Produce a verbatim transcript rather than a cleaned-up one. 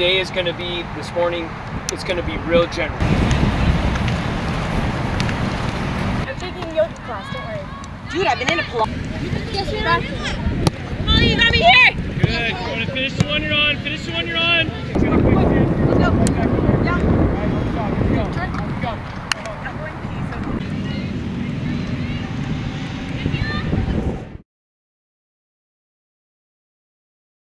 today is going to be, this morning, it's going to be real general. I'm taking yoga class, don't worry. Dude, I've been in a Pilates. Yes, we are. Oh, you got me here!